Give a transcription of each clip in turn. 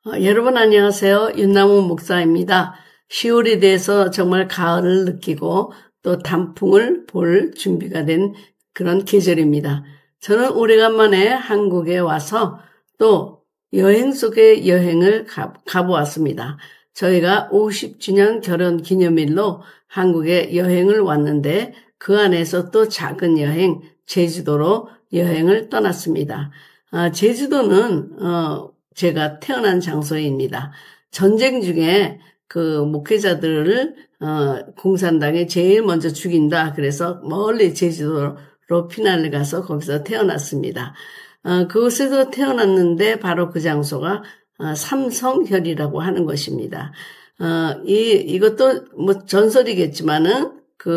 여러분 안녕하세요. 윤나무 목사입니다. 10월이 돼서 정말 가을을 느끼고 또 단풍을 볼 준비가 된 그런 계절입니다. 저는 오래간만에 한국에 와서 또 여행 속의 여행을 가보았습니다. 저희가 50주년 결혼 기념일로 한국에 여행을 왔는데 그 안에서 또 작은 여행, 제주도로 여행을 떠났습니다. 제주도는 제가 태어난 장소입니다. 전쟁 중에 그 목회자들을 공산당이 제일 먼저 죽인다. 그래서 멀리 제주도로 피난을 가서 거기서 태어났습니다. 그곳에서 태어났는데 바로 그 장소가 삼성혈이라고 하는 것입니다. 이것도 뭐 전설이겠지만은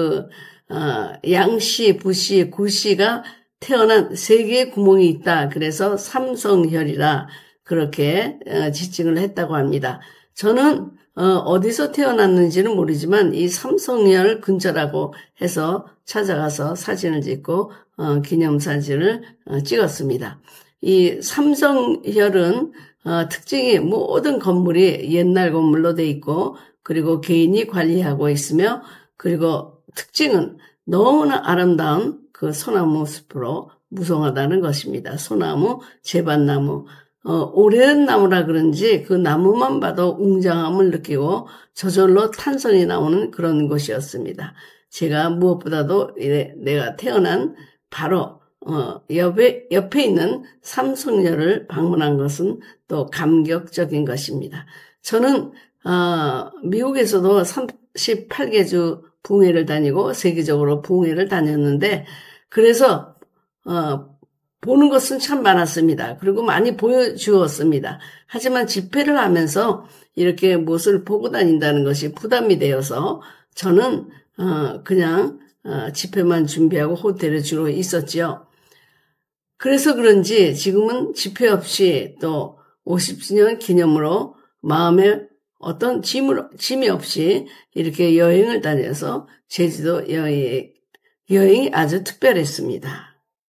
양씨, 부씨, 구씨가 태어난 세 개의 구멍이 있다. 그래서 삼성혈이라 그렇게 지칭을 했다고 합니다. 저는 어디서 태어났는지는 모르지만 이 삼성혈 근처라고 해서 찾아가서 사진을 찍고 기념사진을 찍었습니다. 이 삼성혈은 특징이 모든 건물이 옛날 건물로 돼 있고 그리고 개인이 관리하고 있으며 그리고 특징은 너무나 아름다운 그 소나무 숲으로 무성하다는 것입니다. 소나무, 제밭나무. 오래된 나무라 그런지 그 나무만 봐도 웅장함을 느끼고 저절로 탄성이 나오는 그런 곳이었습니다. 제가 무엇보다도 내가 태어난 바로 옆에 있는 삼성혈을 방문한 것은 또 감격적인 것입니다. 저는 미국에서도 38개 주 부흥회를 다니고 세계적으로 부흥회를 다녔는데 그래서 보는 것은 참 많았습니다. 그리고 많이 보여주었습니다. 하지만 집회를 하면서 이렇게 무엇을 보고 다닌다는 것이 부담이 되어서 저는 그냥 집회만 준비하고 호텔에 주로 있었지요. 그래서 그런지 지금은 집회 없이 또 50주년 기념으로 마음에 어떤 짐이 없이 이렇게 여행을 다녀서 제주도 여행이 아주 특별했습니다.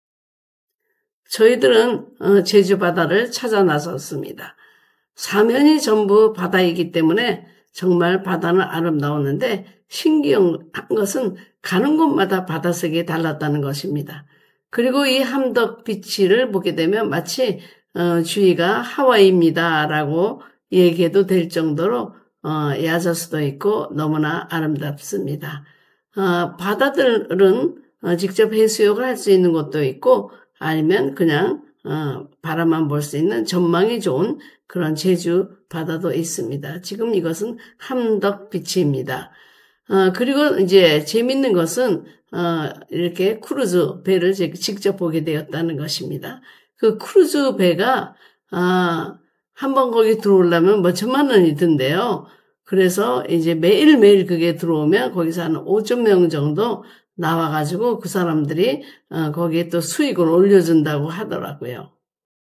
저희들은 제주 바다를 찾아 나섰습니다. 사면이 전부 바다이기 때문에 정말 바다는 아름다웠는데 신기한 것은 가는 곳마다 바다색이 달랐다는 것입니다. 그리고 이 함덕 비치를 보게 되면 마치 주위가 하와이입니다라고 얘기해도 될 정도로 얕을 수도 있고 너무나 아름답습니다. 바다들은 직접 해수욕을 할 수 있는 곳도 있고 아니면 그냥 바라만 볼 수 있는 전망이 좋은 그런 제주 바다도 있습니다. 지금 이것은 함덕 비치입니다. 그리고 이제 재밌는 것은 이렇게 크루즈 배를 직접 보게 되었다는 것입니다. 그 크루즈 배가 한번 거기 들어오려면 뭐 1,000만 원이 든대요. 그래서 이제 매일매일 그게 들어오면 거기서 한 5,000명 정도 나와가지고 그 사람들이 거기에 또 수익을 올려준다고 하더라고요.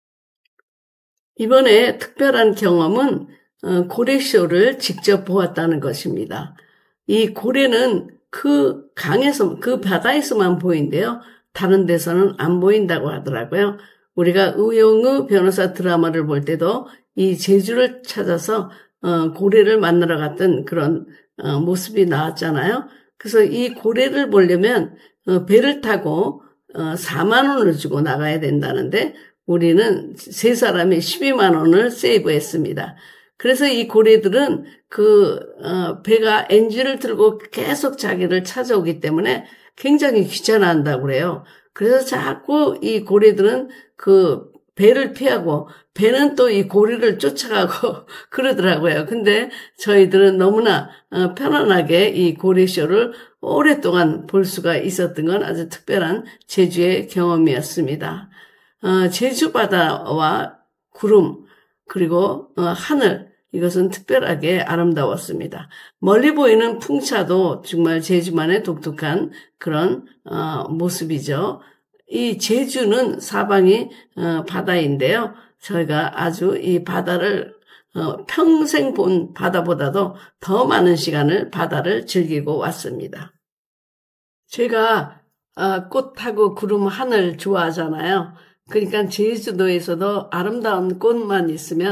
이번에 특별한 경험은 고래쇼를 직접 보았다는 것입니다. 이 고래는 그 바다에서만 보인대요. 다른 데서는 안 보인다고 하더라고요. 우리가 의용의 변호사 드라마를 볼 때도 이 제주를 찾아서 고래를 만나러 갔던 그런 모습이 나왔잖아요. 그래서 이 고래를 보려면 배를 타고 4만 원을 주고 나가야 된다는데 우리는 세 사람이 12만 원을 세이브했습니다. 그래서 이 고래들은 배가 엔진을 틀고 계속 자기를 찾아오기 때문에 굉장히 귀찮아한다고 그래요. 그래서 자꾸 이 고래들은 그 배를 피하고 배는 또 이 고래를 쫓아가고 그러더라고요. 근데 저희들은 너무나 편안하게 이 고래쇼를 오랫동안 볼 수가 있었던 건 아주 특별한 제주의 경험이었습니다. 제주 바다와 구름 그리고 하늘 이것은 특별하게 아름다웠습니다. 멀리 보이는 풍차도 정말 제주만의 독특한 그런 모습이죠. 이 제주는 사방이 바다인데요. 저희가 아주 이 바다를 평생 본 바다보다도 더 많은 시간을 바다를 즐기고 왔습니다. 제가 꽃하고 구름 하늘 좋아하잖아요. 그러니까 제주도에서도 아름다운 꽃만 있으면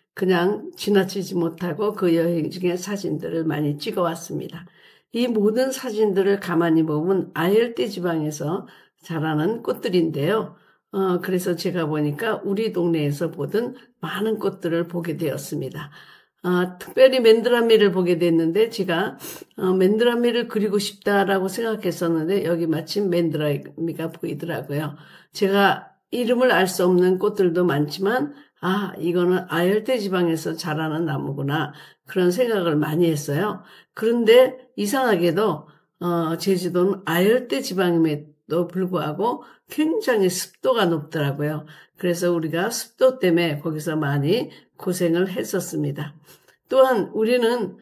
그냥 지나치지 못하고 그 여행 중에 사진들을 많이 찍어왔습니다. 이 모든 사진들을 가만히 보면 아열대 지방에서 자라는 꽃들인데요. 그래서 제가 보니까 우리 동네에서 보던 많은 꽃들을 보게 되었습니다. 특별히 맨드라미를 보게 됐는데 제가 맨드라미를 그리고 싶다라고 생각했었는데 여기 마침 맨드라미가 보이더라고요. 제가 이름을 알 수 없는 꽃들도 많지만 이거는 아열대 지방에서 자라는 나무구나 그런 생각을 많이 했어요. 그런데 이상하게도 제주도는 아열대 지방임에도 불구하고 굉장히 습도가 높더라고요. 그래서 우리가 습도 때문에 거기서 많이 고생을 했었습니다. 또한 우리는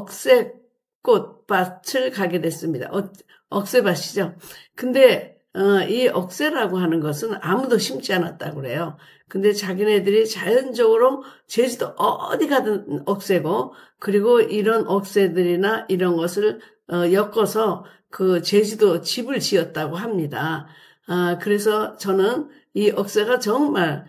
억새꽃밭을 가게 됐습니다. 억새밭이죠. 근데 이 억새라고 하는 것은 아무도 심지 않았다고 그래요. 근데 자기네들이 자연적으로 제주도 어디 가든 억새고 그리고 이런 억새들이나 이런 것을 엮어서 그 제주도 집을 지었다고 합니다. 그래서 저는 이 억새가 정말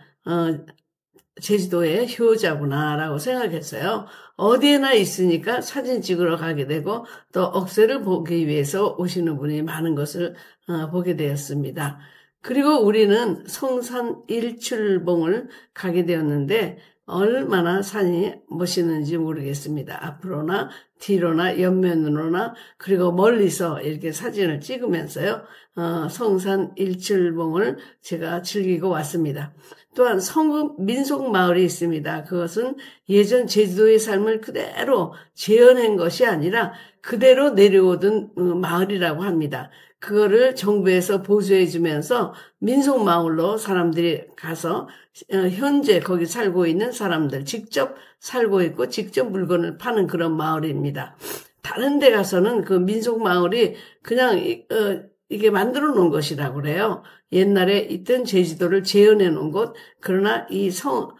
제주도의 효자구나라고 생각했어요. 어디에나 있으니까 사진 찍으러 가게 되고 또 억새를 보기 위해서 오시는 분이 많은 것을 보게 되었습니다. 그리고 우리는 성산 일출봉을 가게 되었는데 얼마나 산이 멋있는지 모르겠습니다. 앞으로나 뒤로나 옆면으로나 그리고 멀리서 이렇게 사진을 찍으면서요. 성산 일출봉을 제가 즐기고 왔습니다. 또한 성읍 민속마을이 있습니다. 그것은 예전 제주도의 삶을 그대로 재현한 것이 아니라 그대로 내려오던 마을이라고 합니다. 그거를 정부에서 보수해 주면서 민속마을로 사람들이 가서 현재 거기 살고 있는 사람들 직접 살고 있고 직접 물건을 파는 그런 마을입니다. 다른 데 가서는 그 민속마을이 그냥 이게 만들어 놓은 것이라고 그래요. 옛날에 있던 제주도를 재현해 놓은 곳. 그러나 이 성읍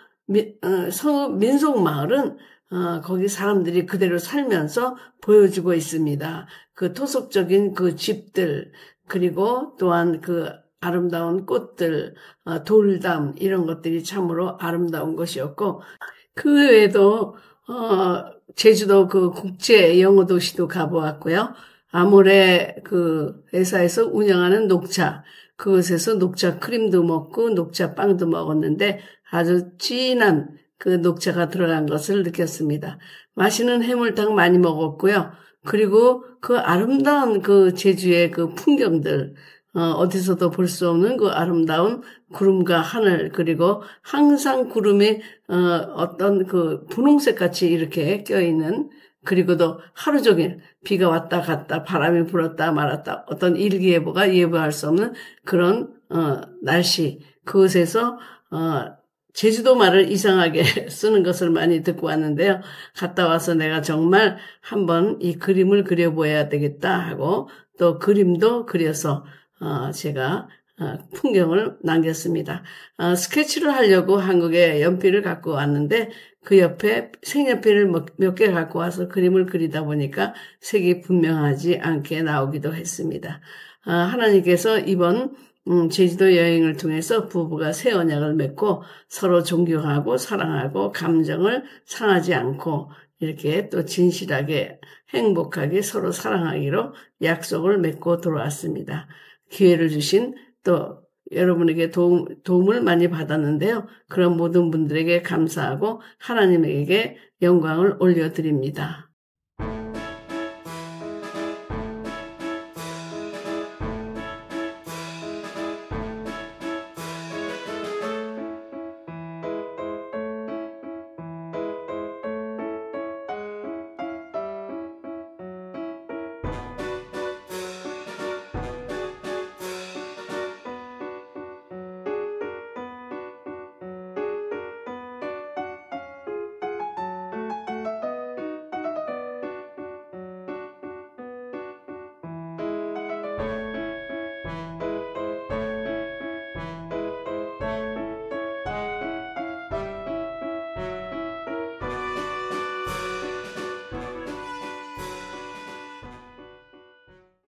민속마을은 거기 사람들이 그대로 살면서 보여주고 있습니다. 그 토속적인 그 집들, 그리고 또한 그 아름다운 꽃들, 돌담, 이런 것들이 참으로 아름다운 것이었고, 그 외에도, 제주도 그 국제 영어 도시도 가보았고요. 아모레 그 회사에서 운영하는 녹차, 그곳에서 녹차 크림도 먹고 녹차 빵도 먹었는데 아주 진한 그 녹차가 들어간 것을 느꼈습니다. 맛있는 해물탕 많이 먹었고요. 그리고 그 아름다운 그 제주의 그 풍경들, 어디서도 볼 수 없는 그 아름다운 구름과 하늘, 그리고 항상 구름이, 어떤 그 분홍색 같이 이렇게 껴있는, 그리고도 하루 종일 비가 왔다 갔다 바람이 불었다 말았다 어떤 일기예보가 예보할 수 없는 그런, 날씨, 그곳에서, 제주도 말을 이상하게 쓰는 것을 많이 듣고 왔는데요. 갔다 와서 내가 정말 한번 이 그림을 그려보아야 되겠다 하고 또 그림도 그려서 제가 풍경을 남겼습니다. 스케치를 하려고 한국에 연필을 갖고 왔는데 그 옆에 색연필을 몇 개 갖고 와서 그림을 그리다 보니까 색이 분명하지 않게 나오기도 했습니다. 하나님께서 이번 제주도 여행을 통해서 부부가 새 언약을 맺고 서로 존경하고 사랑하고 감정을 상하지 않고 이렇게 또 진실하게 행복하게 서로 사랑하기로 약속을 맺고 돌아왔습니다. 기회를 주신 또 여러분에게 도움을 많이 받았는데요. 그런 모든 분들에게 감사하고 하나님에게 영광을 올려드립니다.